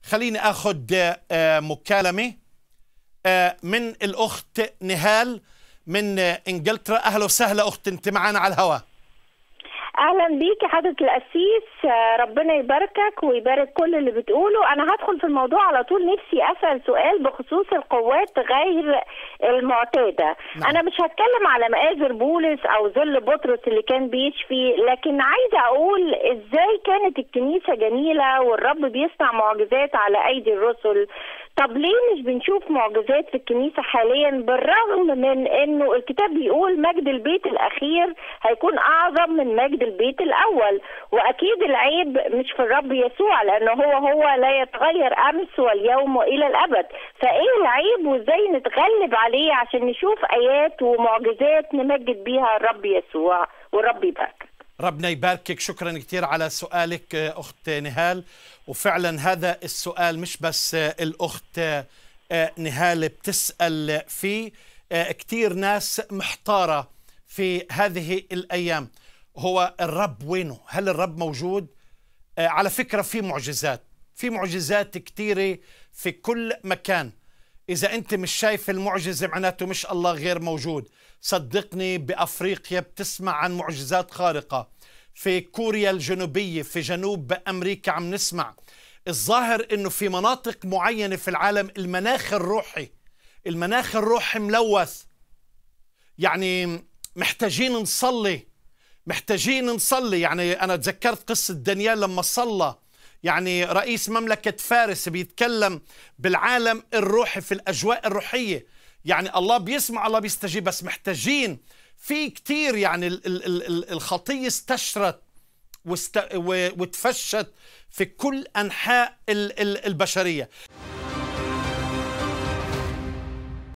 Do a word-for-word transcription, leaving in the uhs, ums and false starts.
خليني أخذ مكالمة من الأخت نهال من إنجلترا. أهلا وسهلا أخت، أنت معنا على الهواء. اهلا بيك يا حضرة القسيس، ربنا يباركك ويبارك كل اللي بتقوله. انا هدخل في الموضوع على طول. نفسي اسال سؤال بخصوص القوات غير المعتاده. نعم. انا مش هتكلم على مآزر بولس او ظل بطرس اللي كان بيشفي، لكن عايزه اقول ازاي كانت الكنيسه جميله والرب بيصنع معجزات على ايدي الرسل. طب ليه مش بنشوف معجزات في الكنيسة حاليا، بالرغم من انه الكتاب بيقول مجد البيت الاخير هيكون اعظم من مجد البيت الاول؟ واكيد العيب مش في الرب يسوع، لانه هو هو لا يتغير امس واليوم والى الابد. فايه العيب وازاي نتغلب عليه عشان نشوف ايات ومعجزات نمجد بيها الرب يسوع؟ والرب يبارك. ربنا يباركك، شكرا كثير على سؤالك أخت نهال. وفعلا هذا السؤال مش بس الأخت نهال بتسأل فيه، كثير ناس محتارة في هذه الأيام. هو الرب وينه؟ هل الرب موجود؟ على فكرة في معجزات، في معجزات كثيرة في كل مكان. إذا أنت مش شايف المعجزة معناته مش الله غير موجود. صدقني بأفريقيا بتسمع عن معجزات خارقة، في كوريا الجنوبية، في جنوب أمريكا عم نسمع. الظاهر أنه في مناطق معينة في العالم المناخ الروحي المناخ الروحي ملوث. يعني محتاجين نصلي محتاجين نصلي يعني أنا تذكرت قصة دانيال لما صلى، يعني رئيس مملكة فارس بيتكلم بالعالم الروحي في الأجواء الروحية. يعني الله بيسمع، الله بيستجيب، بس محتاجين في كتير. يعني ال ال ال الخطية استشرت وتفشت في كل أنحاء ال ال البشرية.